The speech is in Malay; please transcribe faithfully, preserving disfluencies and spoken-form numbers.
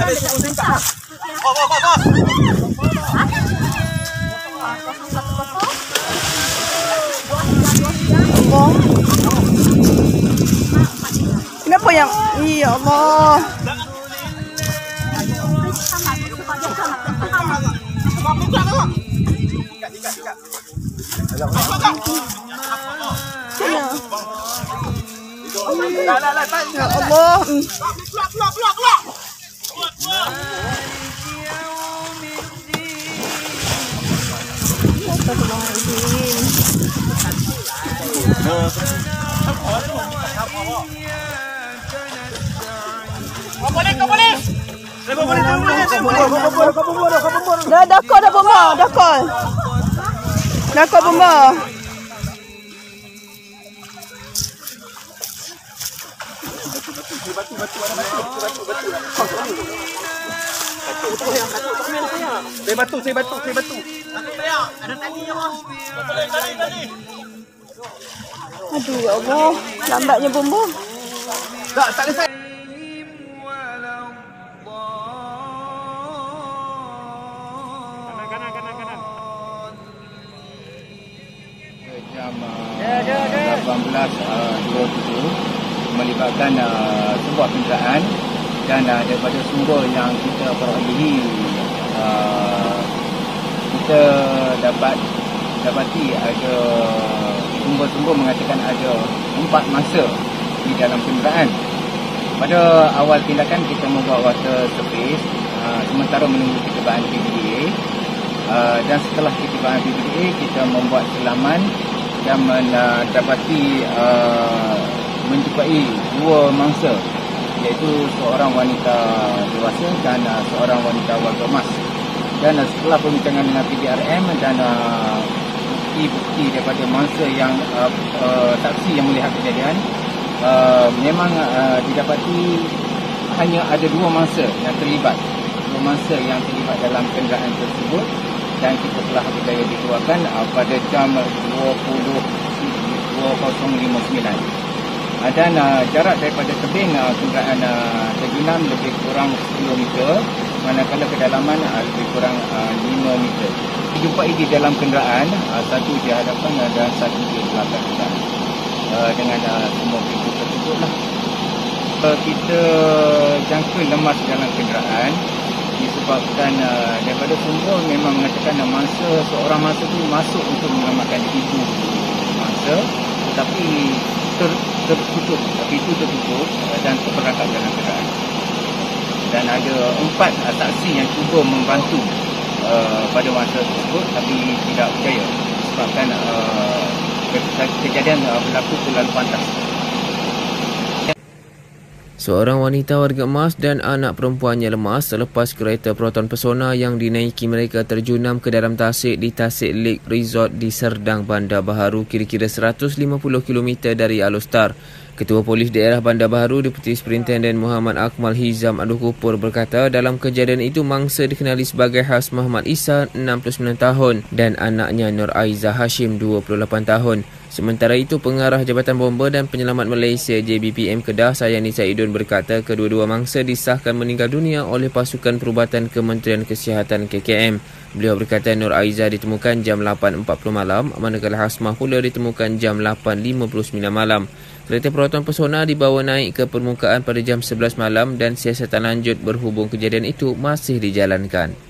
Allah. Kenapa yang iya Allah. Ya Allah. Keluar, keluar, keluar. Kau boleh, kau boleh. Dah dah kau dah bomba, dah kau. Dah kau bomba. Batu, batu, ada batu, batu, batu, batu. Batu yang batu, saya batu, saya batu, saya batu. Batu saya, ada tadi ya, Bos. Tadi, tadi, tadi. Aduh ya Allah, lambatnya bomba. Tak, tak ada saya. Kanan, kanan, kanan. Jam lapan belas dua puluh tujuh melibatkan uh, sebuah kenderaan dan uh, daripada sumber yang kita perolehi uh, kita dapat dapati ada sumber-sumber mengatakan ada empat mangsa di dalam kenderaan. Pada awal tindakan kita membuat water surface uh, sementara menunggu ketibaan P B D A uh, dan setelah ketibaan P B D A kita membuat selaman dan mendapati uh, menjumpai dua mangsa iaitu seorang wanita dewasa dan uh, seorang wanita warga emas. Dan uh, setelah perbincangan dengan P D R M dan uh, bukti-bukti daripada mangsa yang uh, uh, saksi yang melihat kejadian, uh, memang uh, didapati hanya ada dua mangsa yang terlibat, dua mangsa yang terlibat dalam kenderaan tersebut. Dan kita telah berjaya dikeluarkan uh, pada jam dua puluh lima sembilan. Uh, dan uh, jarak daripada tebing uh, kenderaan uh, terjunam lebih kurang sepuluh meter, manakala kedalaman uh, lebih kurang uh, lima meter. Dijumpai di dalam kenderaan, uh, satu di hadapan uh, dan satu di belakang kenderaan. Uh, dengan uh, semua pintu tertutuplah. Uh, kita jangka lemas dalam kenderaan disebabkan uh, daripada sumber memang mengatakan uh, mangsa seorang mangsa itu masuk untuk menyelamatkan ibu mangsa, tetapi ter, tertutup, pintu tertutup uh, dan terperangkap dalam kenderaan. Dan ada empat uh, saksi yang cuba membantu uh, pada masa tersebut tapi tidak berjaya disebabkan uh, kejadian uh, berlaku terlalu pantas. Seorang wanita warga emas dan anak perempuannya lemas selepas kereta Proton Pesona yang dinaiki mereka terjunam ke dalam tasik di Tasik Lake Resort di Serdang, Bandar Baharu, kira-kira seratus lima puluh kilometer dari Alostar. Ketua Polis Daerah Bandar Baharu, Deputi Superintenden Muhammad Akmal Hizam Aduh-Kupur berkata dalam kejadian itu mangsa dikenali sebagai Has Muhammad Isa, enam puluh sembilan tahun dan anaknya Nur Aiza Hashim, dua puluh lapan tahun. Sementara itu, Pengarah Jabatan Bomba dan Penyelamat Malaysia J B P M Kedah, Sayani Saidun berkata kedua-dua mangsa disahkan meninggal dunia oleh pasukan perubatan Kementerian Kesihatan K K M. Beliau berkata Nur Aiza ditemukan jam lapan empat puluh malam, manakala Hasmah pula ditemukan jam lapan lima puluh sembilan malam. Kereta Proton Pesona dibawa naik ke permukaan pada jam sebelas malam dan siasatan lanjut berhubung kejadian itu masih dijalankan.